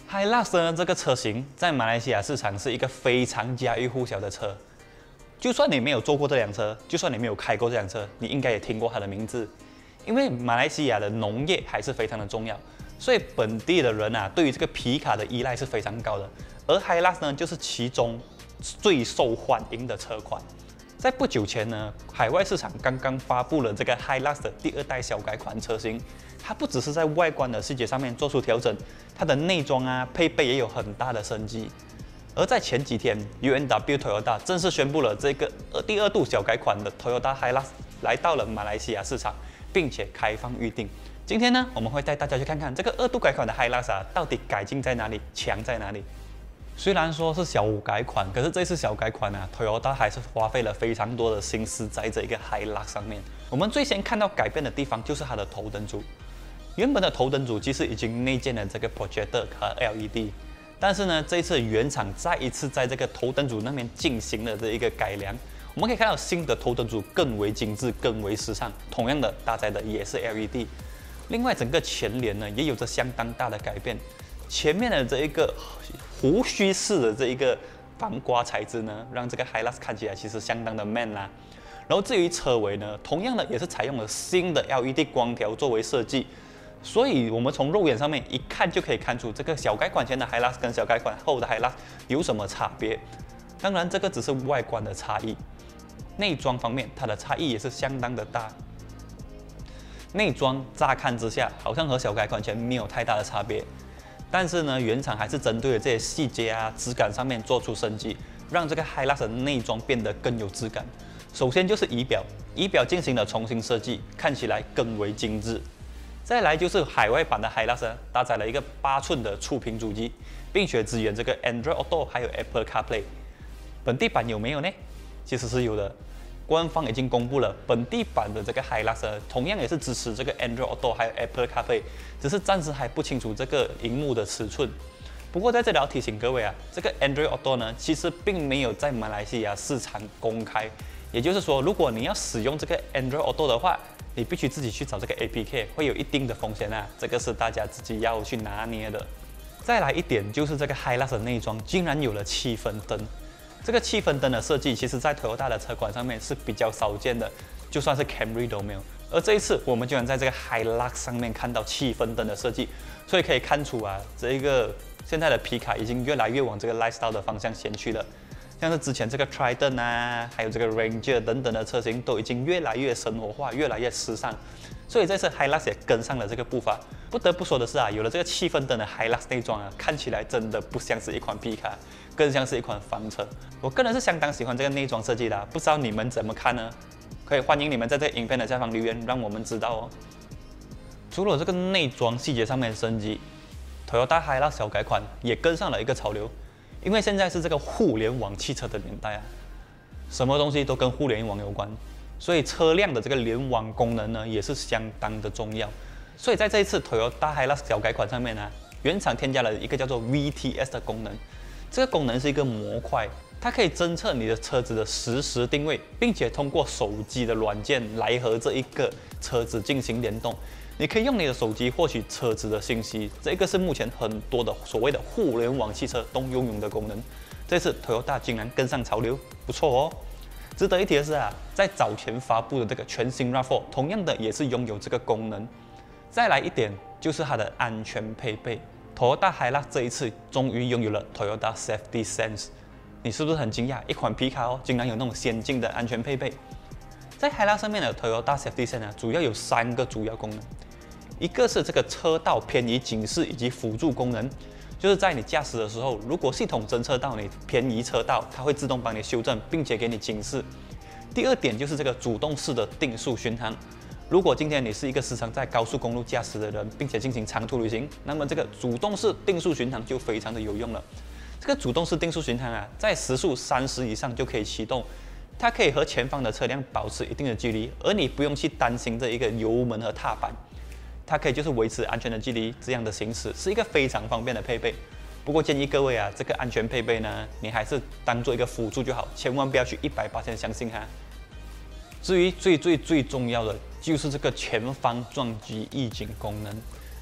Hilux 呢这个车型在马来西亚市场是一个非常家喻户晓的车，就算你没有坐过这辆车，就算你没有开过这辆车，你应该也听过它的名字。因为马来西亚的农业还是非常的重要，所以本地的人啊对于这个皮卡的依赖是非常高的。而 Hilux 呢就是其中最受欢迎的车款。在不久前呢，海外市场刚刚发布了这个 Hilux 的第2代小改款车型。它不只是在外观的细节上面做出调整，它的内装啊配备也有很大的升级。而在前几天 ，UNW Toyota 正式宣布了这个第2度小改款的 Toyota Hilux 来到了马来西亚市场，并且开放预定。今天呢，我们会带大家去看看这个2度改款的 Hilux 啊，到底改进在哪里，强在哪里。虽然说是小改款，可是这次小改款啊 ，Toyota 还是花费了非常多的心思在这个 Hilux 上面。我们最先看到改变的地方就是它的头灯组。原本的头灯组其实已经内建了这个 projector 和 LED， 但是呢，这一次原厂再一次在这个头灯组那边进行了这一个改良。我们可以看到新的头灯组更为精致、更为时尚，同样的搭载的也是 LED。另外，整个前脸呢也有着相当大的改变，前面的这一个胡须式的这一个防刮材质呢，让这个 Hilux 看起来其实相当的 man 啦。然后至于车尾呢，同样的也是采用了新的 LED 光条作为设计。所以，我们从肉眼上面一看就可以看出，这个小改款前的 Hilux 跟小改款后的 Hilux 有什么差别。当然，这个只是外观的差异，内装方面它的差异也是相当的大。内装乍看之下好像和小改款前没有太大的差别，但是呢，原厂还是针对了这些细节啊、质感上面做出升级，让这个 Hilux 的内装变得更有质感。首先就是仪表，仪表进行了重新设计，看起来更为精致。再来就是海外版的 Hilux 搭载了一个8寸的触屏主机，并且支援这个 Android Auto 还有 Apple CarPlay。本地版有没有呢？其实是有的，官方已经公布了本地版的这个 Hilux 同样也是支持这个 Android Auto 还有 Apple CarPlay， 只是暂时还不清楚这个荧幕的尺寸。不过在这里要提醒各位啊，这个 Android Auto 呢，其实并没有在马来西亚市场公开，也就是说，如果你要使用这个 Android Auto 的话，你必须自己去找这个 APK， 会有一定的风险啊，这个是大家自己要去拿捏的。再来一点就是这个 Hilux 的内装竟然有了气氛灯，这个气氛灯的设计，其实在 Toyota 的车款上面是比较少见的，就算是 Camry 都没有。而这一次，我们居然在这个 Hilux 上面看到气氛灯的设计，所以可以看出啊，这一个现在的皮卡已经越来越往这个 lifestyle 的方向前去了。像是之前这个 Trident 啊，还有这个 Ranger 等等的车型都已经越来越生活化，越来越时尚，所以这次 Hilux 也跟上了这个步伐。不得不说的是啊，有了这个气氛灯的 Hilux 内装啊，看起来真的不像是一款皮卡，更像是一款房车。我个人是相当喜欢这个内装设计的，不知道你们怎么看呢？可以欢迎你们在这个影片的下方留言，让我们知道哦。除了这个内装细节上面的升级，Toyota Hilux 小改款也跟上了一个潮流。因为现在是这个互联网汽车的年代啊，什么东西都跟互联网有关，所以车辆的这个联网功能呢也是相当的重要。所以在这一次 Toyota Hilux 小改款上面呢，原厂添加了一个叫做 VTS 的功能。这个功能是一个模块，它可以侦测你的车子的实时定位，并且通过手机的软件来和这一个车子进行联动。你可以用你的手机获取车子的信息，这个是目前很多的所谓的互联网汽车都拥有的功能。这次 Toyota 竟然跟上潮流，不错哦。值得一提的是啊，在早前发布的这个全新 RAV4 同样的也是拥有这个功能。再来一点就是它的安全配备 ，Toyota Hilux 这一次终于拥有了 Toyota Safety Sense， 你是不是很惊讶？一款皮卡哦，竟然有那种先进的安全配备。在 Hilux 上面的 Toyota Safety Sense 主要有3个主要功能。一个是这个车道偏移警示以及辅助功能，就是在你驾驶的时候，如果系统侦测到你偏移车道，它会自动帮你修正，并且给你警示。第2点就是这个主动式的定速巡航，如果今天你是一个时常在高速公路驾驶的人，并且进行长途旅行，那么这个主动式定速巡航就非常的有用了。这个主动式定速巡航啊，在时速30以上就可以启动。它可以和前方的车辆保持一定的距离，而你不用去担心这一个油门和踏板。它可以就是维持安全的距离，这样的行驶是一个非常方便的配备。不过建议各位啊，这个安全配备呢，你还是当做一个辅助就好，千万不要去100%相信它。至于最重要的就是这个前方撞击预警功能，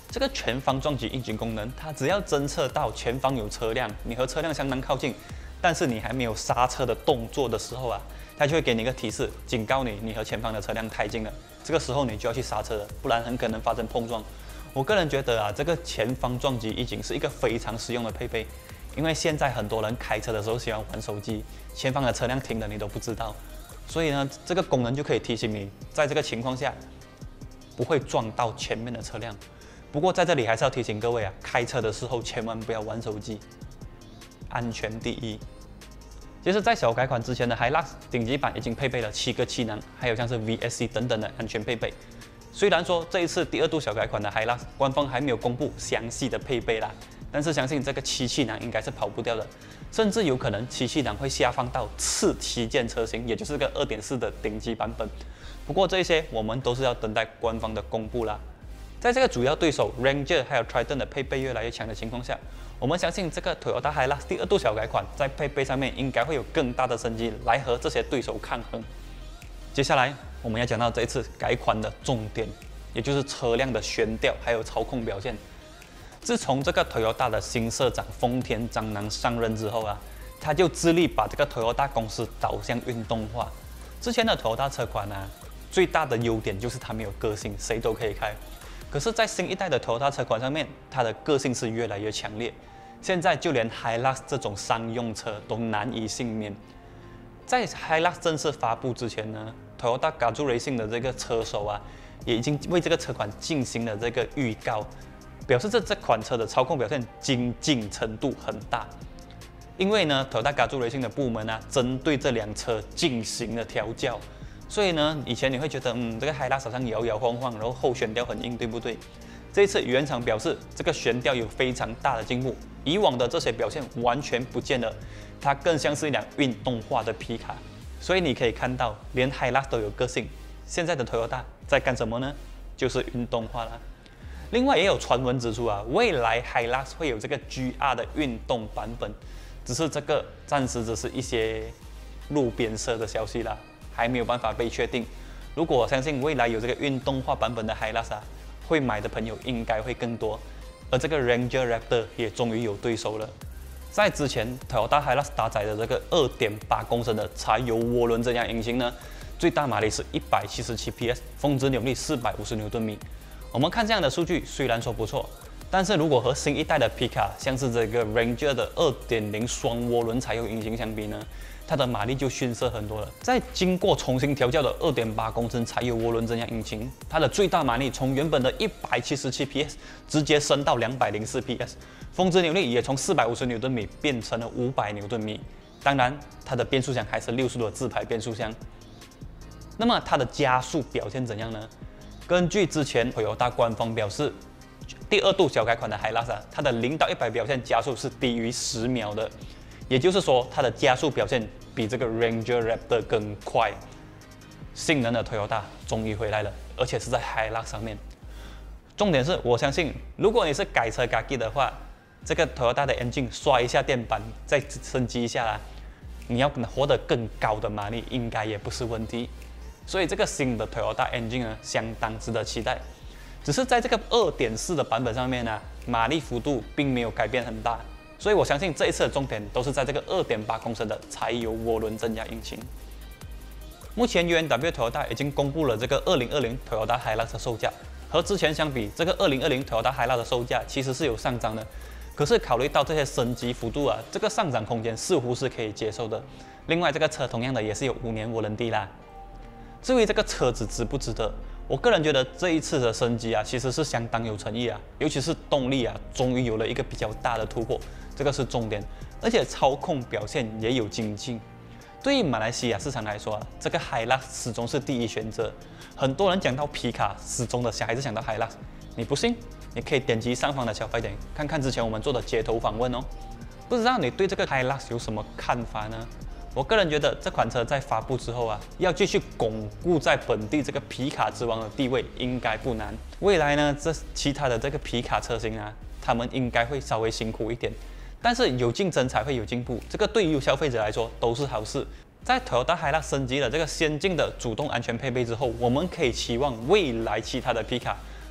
这个全方撞击预警功能，它只要侦测到前方有车辆，你和车辆相当靠近，但是你还没有刹车的动作的时候啊，它就会给你一个提示，警告你和前方的车辆太近了。这个时候你就要去刹车了，不然很可能发生碰撞。我个人觉得啊，这个前方撞击预警是一个非常实用的配备，因为现在很多人开车的时候喜欢玩手机，前方的车辆停了你都不知道，所以呢，这个功能就可以提醒你，在这个情况下不会撞到前面的车辆。不过在这里还是要提醒各位啊，开车的时候千万不要玩手机，安全第一。其实，在小改款之前的 Hilux 顶级版已经配备了7个气囊，还有像是 VSC 等等的安全配备。虽然说这一次第2度小改款的 Hilux 官方还没有公布详细的配备啦，但是相信这个7气囊应该是跑不掉的，甚至有可能7气囊会下放到次旗舰车型，也就是个2.4的顶级版本。不过这些我们都是要等待官方的公布啦。在这个主要对手 Ranger 还有 Triton 的配备越来越强的情况下，我们相信这个 Toyota Hilux 第2度小改款在配备上面应该会有更大的升级来和这些对手抗衡。接下来我们要讲到这一次改款的重点，也就是车辆的悬吊还有操控表现。自从这个 Toyota 的新社长丰田章男上任之后啊，他就致力把这个 Toyota 公司导向运动化。之前的 Toyota 车款啊，最大的优点就是它没有个性，谁都可以开。可是，在新一代的 Toyota 车款上面，它的个性是越来越强烈。现在就连 Hilux 这种商用车都难以幸免。在 Hilux 正式发布之前呢，Toyota Gazoo Racing 的这个车手啊，也已经为这个车款进行了这个预告，表示这款车的操控表现精进程度很大。因为呢 ，Toyota Gazoo Racing 的部门啊，针对这辆车进行了调教，所以呢，以前你会觉得，这个 Hilux 好像摇摇晃晃，然后后悬吊很硬，对不对？这一次原厂表示，这个悬吊有非常大的进步，以往的这些表现完全不见了，它更像是一辆运动化的皮卡。所以你可以看到，连 Hilux 都有个性。现在的 Toyota 在干什么呢？就是运动化了。另外也有传闻指出啊，未来 Hilux 会有这个 GR 的运动版本，只是这个暂时只是一些路边社的消息啦，还没有办法被确定。如果我相信未来有这个运动化版本的 Hilux 啊，会买的朋友应该会更多。而这个 Ranger Raptor 也终于有对手了。在之前 Toyota Hilux 搭载的这个 2.8 公升的柴油涡轮增压引擎呢，最大马力是177 PS， 峰值扭力450牛顿米。我们看这样的数据虽然说不错，但是如果和新一代的皮卡，像是这个 Ranger 的 2.0 双涡轮柴油引擎相比呢，它的马力就逊色很多了。在经过重新调教的 2.8 公升柴油涡轮增压引擎，它的最大马力从原本的177 PS 直接升到204 PS， 峰值扭力也从450牛顿米变成了500牛顿米。当然，它的变速箱还是6速的自排变速箱。那么它的加速表现怎样呢？根据之前Toyota官方表示，第2度小改款的 Hilux 它的0到100表现加速是低于10秒的，也就是说它的加速表现比这个 Ranger Raptor 更快。性能的 Toyota 终于回来了，而且是在 Hilux 上面。重点是我相信，如果你是改车改机的话，这个 Toyota 的 engine 刷一下电板，再升级一下啦，你要获得更高的马力，应该也不是问题。所以这个新的 Toyota engine 呢，相当值得期待。只是在这个 2.4 的版本上面呢，马力幅度并没有改变很大，所以我相信这一次的重点都是在这个 2.8 公升的柴油涡轮增压引擎。目前 UNW Toyota 已经公布了这个2020 Toyota Hilux 的售价，和之前相比，这个2020 Toyota Hilux 的售价其实是有上涨的。可是考虑到这些升级幅度啊，这个上涨空间似乎是可以接受的。另外，这个车同样的也是有5年warranty啦。至于这个车子值不值得，我个人觉得这一次的升级啊，其实是相当有诚意啊，尤其是动力啊，终于有了一个比较大的突破，这个是重点，而且操控表现也有精进。对于马来西亚市场来说啊，这个 Hilux 始终是第一选择。很多人讲到皮卡，始终的还是想到 Hilux。你不信？你可以点击上方的小白点，看看之前我们做的街头访问哦。不知道你对这个 Hilux 有什么看法呢？我个人觉得这款车在发布之后啊，要继续巩固在本地这个皮卡之王的地位，应该不难。未来呢，其他的这个皮卡车型啊，他们应该会稍微辛苦一点，但是有竞争才会有进步，这个对于消费者来说都是好事。在 Toyota Hilux 升级了这个先进的主动安全配备之后，我们可以期望未来其他的皮卡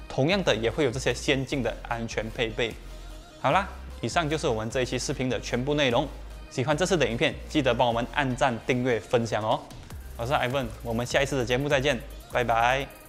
同样的也会有这些先进的安全配备。好啦，以上就是我们这一期视频的全部内容。喜欢这次的影片，记得帮我们按赞、订阅、分享哦。我是 Ivan，我们下一次的节目再见，拜拜。